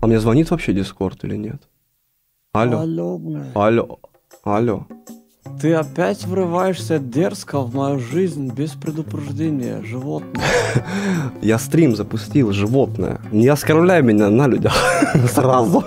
А мне звонит вообще Дискорд или нет? Алло. Алло, блядь. Алло. Алло. Ты опять врываешься дерзко в мою жизнь без предупреждения, животное. Я стрим запустил, животное. Не оскорбляй меня на людях сразу.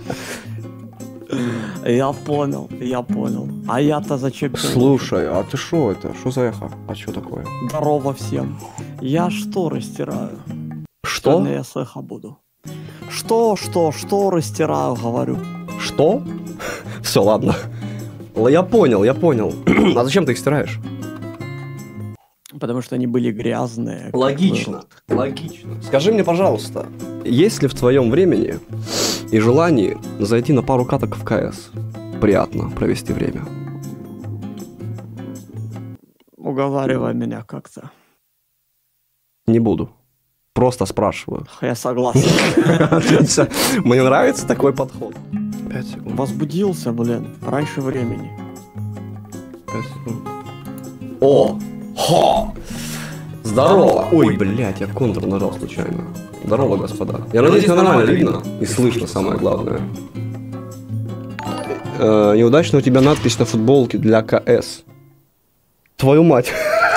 Я понял, я понял. А я-то зачем? Слушай, а ты шо это? Что за эхо? А что такое? Здорово всем. Я шторы стираю. Что? Сегодня я с эхо буду. Шторы стираю, говорю. Что? Все, ладно. Я понял. А зачем ты их стираешь? Потому что они были грязные. Логично. Скажи мне, пожалуйста, есть ли в твоем времени и желании зайти на пару каток в КС? Приятно провести время. Уговаривай меня как-то. Не буду. Просто спрашиваю. Я согласен. Отлично. Мне нравится такой подход. 5 секунд. Возбудился, блин, раньше времени. 5 секунд. О! Хо! Здорово! Ой, блядь, я контур нажал случайно. Здорово, господа. Я надеюсь, меня нормально видно и слышно, самое главное. Неудачно у тебя надпись на футболке для КС. Твою мать.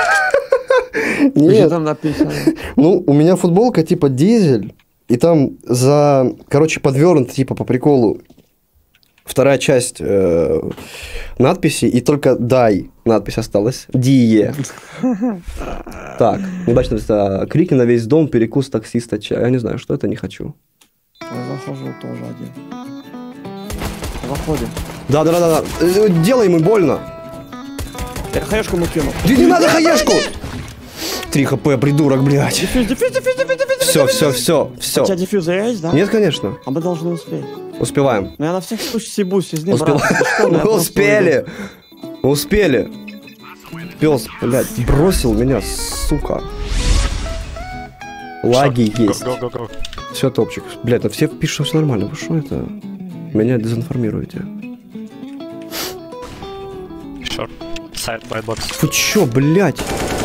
Нет. Там написано? Ну, у меня футболка типа дизель, и там короче, подвернута типа по приколу вторая часть надписи, и только «дай» надпись осталась. «Дие». Так, неудачно, крики на весь дом, перекус таксиста, чай. Я не знаю, что это, не хочу. Я захожу тоже один. Заходим. Да. Делай ему больно. Я хаешку ему кину. Не надо хаешку! 3 хп, придурок, блядь. Дефьюз. Все. У тебя дефьюзер есть, да? Нет, конечно. А мы должны успеть. Успеваем. Но я на всех случаях съебусь из них, Мы успели. Пёс, блядь, бросил меня, сука. Лаги есть. Все, топчик. Блядь, ну все пишут, что все нормально. Вы что это? Меня дезинформируете. Вы чё, блядь?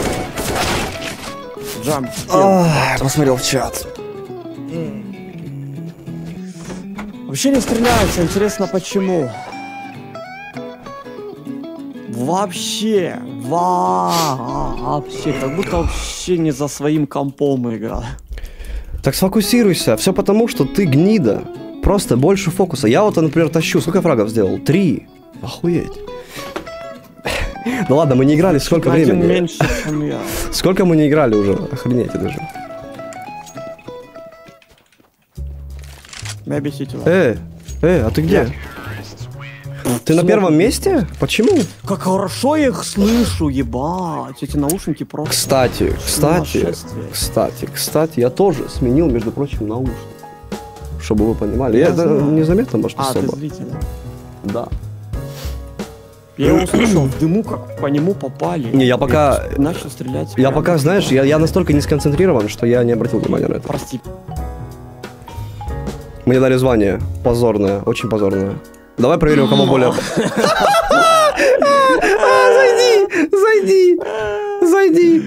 Джамп. Посмотрел в чат. Вообще не стреляется, интересно почему. Вообще, как будто вообще не за своим компом играл. Так сфокусируйся, все потому, что ты гнида. Просто больше фокуса. Я вот, например, тащу. Сколько фрагов сделал? 3. Охуеть. Ну ладно, мы не играли сколько времени? Меньше, чем я. Сколько мы не играли уже? Охренеть даже. А ты где? Ты на первом месте? Почему? Как хорошо я их слышу, ебать. Эти наушники просто... Кстати, я тоже сменил, между прочим, наушники. Чтобы вы понимали. Я это незаметно, может, особо. Ты зритель. Да. Я его услышал в дыму, как по нему попали. Не, я пока... Начал стрелять. Я пока, знаешь, я настолько не сконцентрирован, что я не обратил внимания на это. Прости. Мне дали звание. Позорное, очень позорное. Давай проверим, у кого более... Зайди.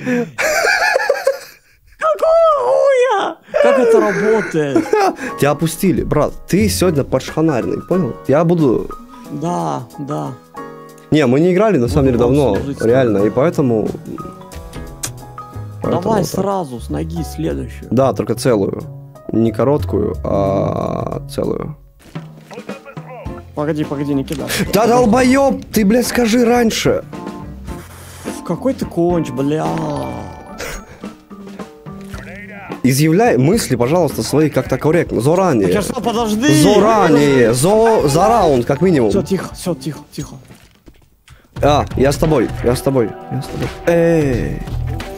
Какого хуя? Как это работает? Тебя опустили, брат. Ты сегодня подшханарный, понял? Я буду... Да. Не, мы не играли, на самом деле, давно. Реально, и поэтому... Давай сразу, с ноги следующую. Да, только целую. Не короткую, а целую. Погоди, не кидай. Да долбоёб, ты, блядь, скажи раньше. Какой ты конч, бля. Изъявляй мысли, пожалуйста, свои как-то корректно. Заранее. Так я что, подожди. Заранее. За раунд, как минимум. Все, тихо. Я с тобой. Эй.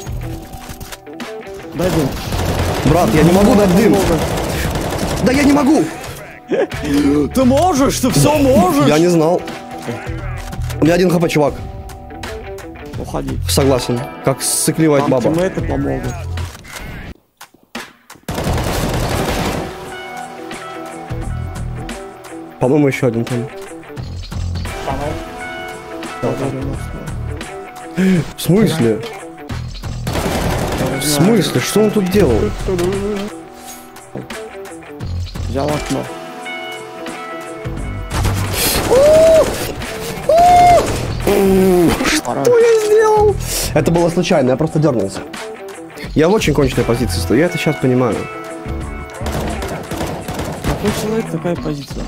Дай дым. Брат, я не могу дать дым. Да я не могу. Ты можешь, ты все можешь. Я не знал. У меня 1 хп, чувак. Уходи. Согласен. Как сыкливая баба. Тиммейты помогут. По-моему, еще один там. В смысле? В смысле? Что он тут делал? Взял окно. Что я сделал? Это было случайно, я просто дернулся. Я в очень конченной позиции стою, я это сейчас понимаю. Какой человек, такая позиция?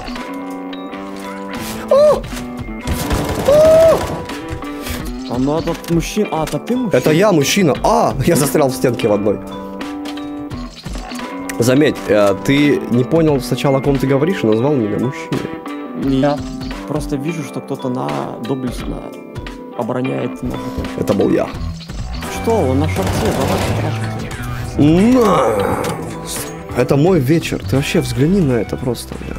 А ну этот мужчина... А, это ты мужчина? Это я, мужчина. А, я застрял в стенке в одной. Заметь, ты не понял сначала, о ком ты говоришь, и назвал меня мужчиной. Я просто вижу, что кто-то доблестно обороняет наш отель. Это был я. Что, он на шарте, давай спрашивайте. На! Это мой вечер. Ты вообще взгляни на это просто, бля.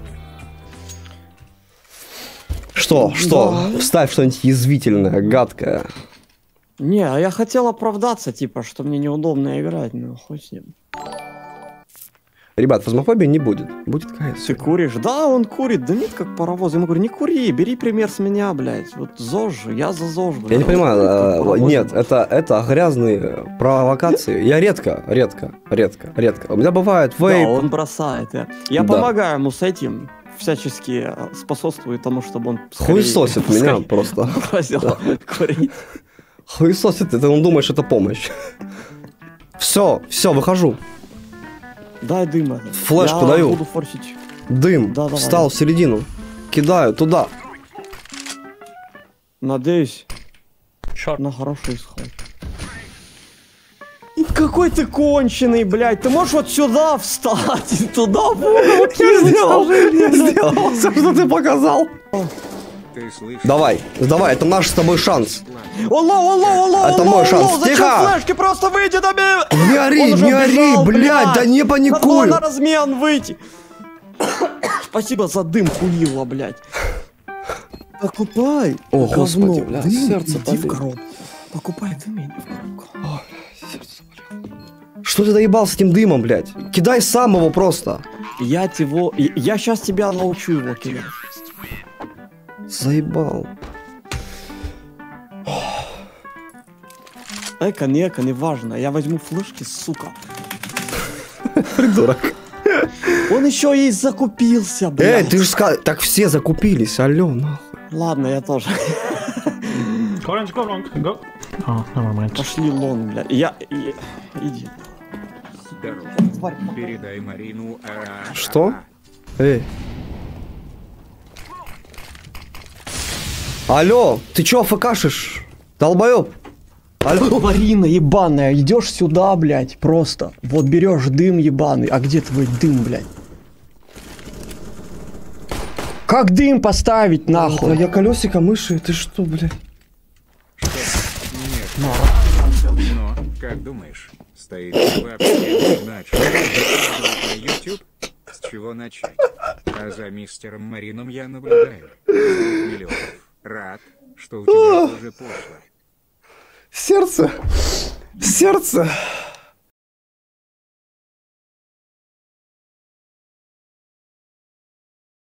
Что? Да. Вставь что-нибудь язвительное, гадкое. Не, а я хотел оправдаться, типа, что мне неудобно играть, ну хоть с ним. Ребят, фазмофобии не будет. Будет КС. Ты куришь? Да, он курит, дымит как паровоз. Я ему говорю, не кури, бери пример с меня, блядь. Вот ЗОЖ, я за ЗОЖ, блядь. Я не понимаю, Паровоз. нет, это грязные провокации. Я редко. У меня бывает Да, вейп. он бросает. Я Да. помогаю ему с этим, всячески способствую тому, чтобы он Хуесосит меня просто. бросил курить. Хуесосит, это он думает, что это помощь. Все, выхожу. Дай дыма. Флешку Я даю. буду форсить. Дым. Да, давай. Встал в середину. Кидаю туда. Надеюсь на хороший исход. Какой ты конченый, блядь. Ты можешь вот сюда встать и туда в угол кинуть? Сделал все, что ты показал. Ты слышишь? Давай, это наш с тобой шанс. Алло, Это мой шанс. Зачем Тихо! флешки? Просто выйди на меня! Не ори, Он уже не ори, убежал, блядь, да не Надо паникуй. на размен выйти. Спасибо за дым, хуила, блядь. Покупай. О, говно, господи, бля, дым, сердце иди в болит. коробку. Покупай дым, иди в коробку. Что ты доебал с этим дымом, блядь? Кидай сам его просто. Я сейчас тебя научу его кидать. Заебал. Эко, не важно. Я возьму флешки, сука. Придурок. Он еще и закупился, блядь. Ты же сказал, так все закупились, алё, нахуй. Ладно, я тоже. Orange, go long, go. Oh, never mind. Пошли лон, блядь. Иди. Здорово. Передай Марину. Что? Эй. Алло, ты чё АФКшишь? Долбоёб. Алло. Марина ебаная, идешь сюда, блядь, просто. Вот берешь дым ебаный. А где твой дым, блядь? Как дым поставить, нахуй? Я колесико мыши, ты что, блядь? Но, как думаешь, стоит ли вообще начать на YouTube? С чего начать? А за мистером Марином я наблюдаю. Миллионов. Рад, что у тебя тоже пошло. Сердце.